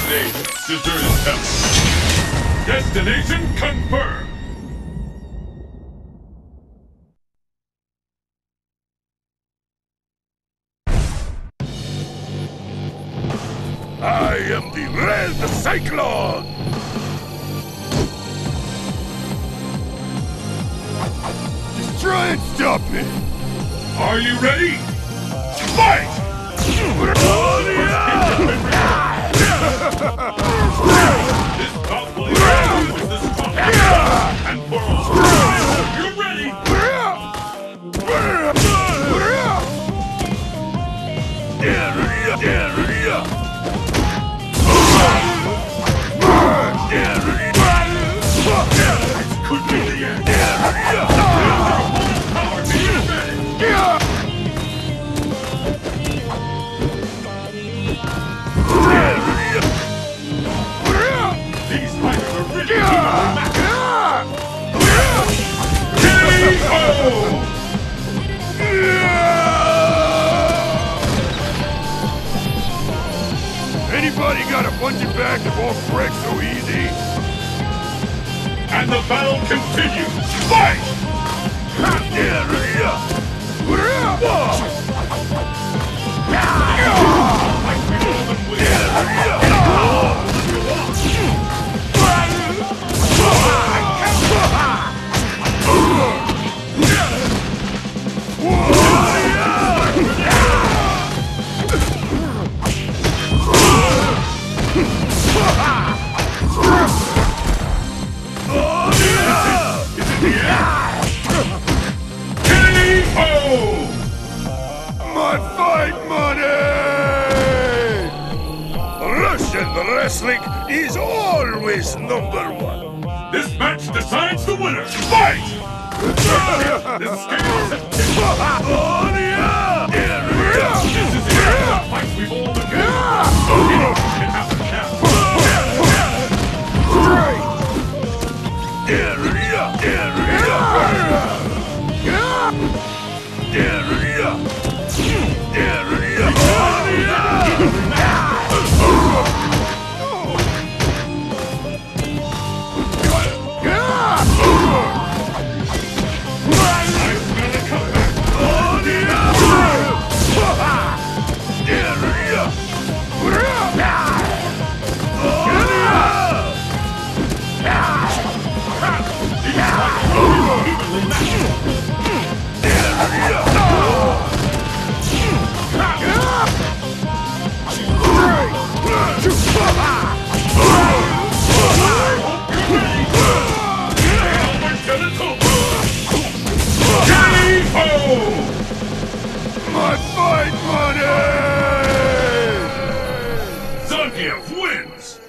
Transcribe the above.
Deserted temple. Destination confirmed. I am the Red Cyclone! Just try and stop me! Are you ready? Fight! This top will is the strongest. And for all time, you're ready! This could be the end. Power to your advantage. These fighters are really KO! Anybody got a punching bag that won't break so easy? And the battle continues! Fight! My fight money! Russian wrestling is always #1. This match decides the winner! Fight! This scale is This is the fight we've all been waiting. Anything can happen now. My fight money! Gief wins!